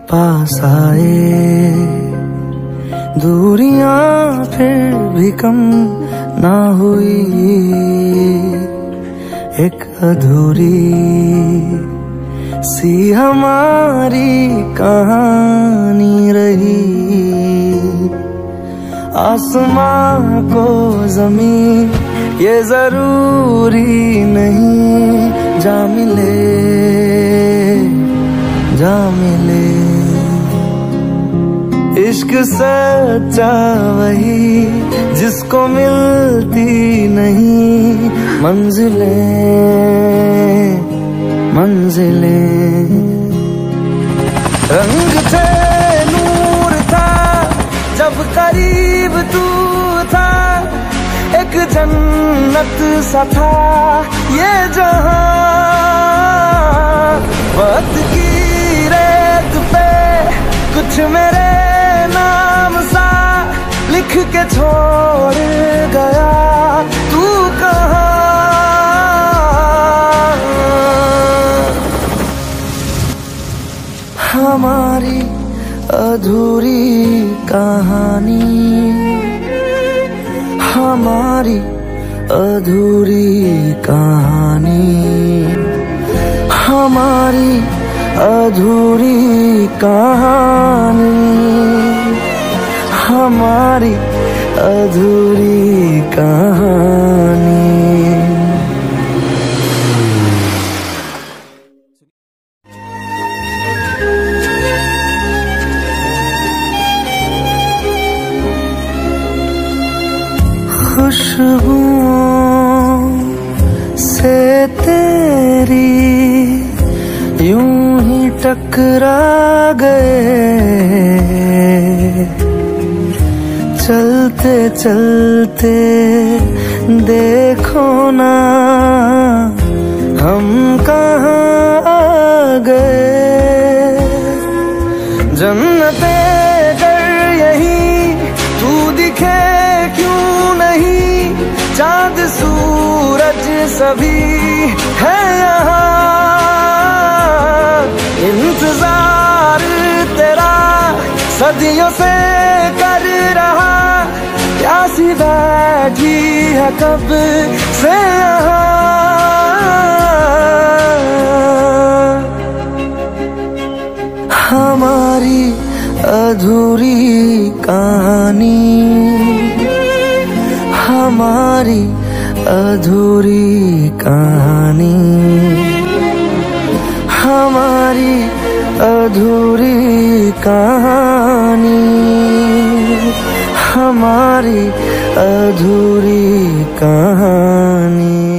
पास आए, दूरियां फिर भी कम ना हुई, एक अधूरी सी हमारी कहानी रही। आसमां को जमीन ये जरूरी नहीं, जा मिले जा मिले। इश्क सच्चा वही जिसको मिलती नहीं मंजिलें मंजिलें। रंग थे नूर था जब करीब तू था, एक जन्नत सा था ये जहां। वक्त की रेत पे कुछ मेरे नाम सा लिख के छोड़ गया तू कहाँ। हमारी अधूरी कहानी, हमारी अधूरी कहानी, हमारी अधूरी कहानी, हमारी अधूरी कहानी। खुशबुओं से तेरी यूं ही टकरा गए, चलते चलते देखो ना हम कहाँ आ गए। जन्नते कर यही तू दिखे क्यों नहीं, चाँद सूरज सभी है यहाँ। इंतजार तेरा सदियों से कर रहा, प्यासी बैठी है कब से यहाँ। हमारी अधूरी कहानी, हमारी अधूरी कहानी, हमारी अधूरी कहानी, हमारी अधूरी कहानी।